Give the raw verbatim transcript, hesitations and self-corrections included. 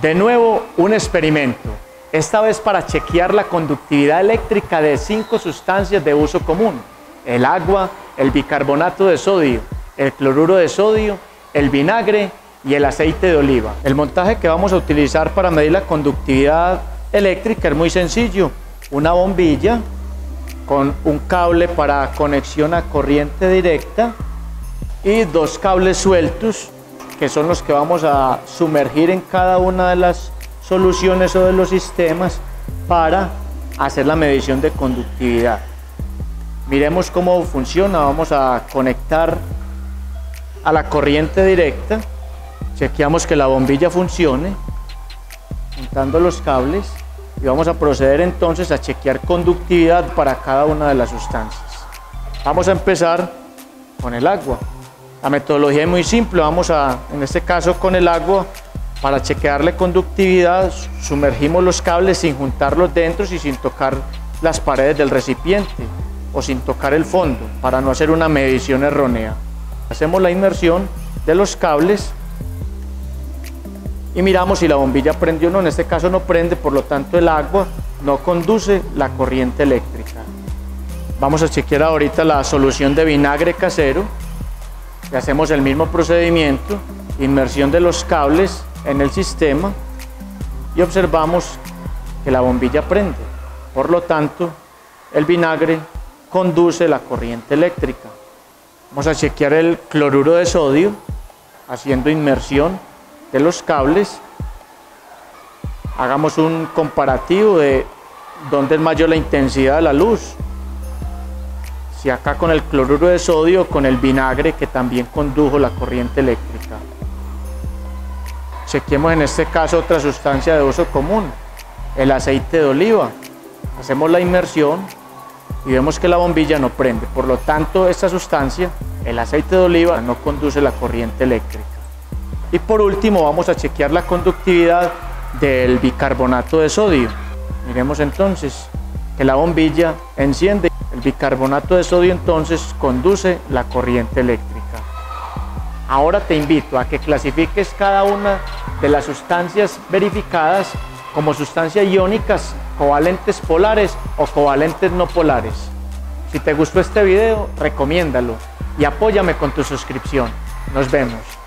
De nuevo, un experimento, esta vez para chequear la conductividad eléctrica de cinco sustancias de uso común: el agua, el bicarbonato de sodio, el cloruro de sodio, el vinagre y el aceite de oliva. El montaje que vamos a utilizar para medir la conductividad eléctrica es muy sencillo: una bombilla con un cable para conexión a corriente directa y dos cables sueltos, que son los que vamos a sumergir en cada una de las soluciones o de los sistemas para hacer la medición de conductividad. Miremos cómo funciona. Vamos a conectar a la corriente directa, chequeamos que la bombilla funcione, juntando los cables, y vamos a proceder entonces a chequear conductividad para cada una de las sustancias. Vamos a empezar con el agua. La metodología es muy simple. Vamos a, en este caso con el agua, para chequearle conductividad, sumergimos los cables sin juntarlos dentro y sin tocar las paredes del recipiente o sin tocar el fondo, para no hacer una medición errónea. Hacemos la inmersión de los cables y miramos si la bombilla prendió o no. En este caso no prende, por lo tanto el agua no conduce la corriente eléctrica. Vamos a chequear ahorita la solución de vinagre casero y hacemos el mismo procedimiento: inmersión de los cables en el sistema, y observamos que la bombilla prende. Por lo tanto, el vinagre conduce la corriente eléctrica. Vamos a chequear el cloruro de sodio haciendo inmersión de los cables. Hagamos un comparativo de dónde es mayor la intensidad de la luz, si acá con el cloruro de sodio o con el vinagre, que también condujo la corriente eléctrica. Chequemos en este caso otra sustancia de uso común, el aceite de oliva. Hacemos la inmersión y vemos que la bombilla no prende. Por lo tanto, esta sustancia, el aceite de oliva, no conduce la corriente eléctrica. Y por último, vamos a chequear la conductividad del bicarbonato de sodio. Miremos entonces que la bombilla enciende. El bicarbonato de sodio entonces conduce la corriente eléctrica. Ahora te invito a que clasifiques cada una de las sustancias verificadas como sustancias iónicas, covalentes polares o covalentes no polares. Si te gustó este video, recomiéndalo y apóyame con tu suscripción. Nos vemos.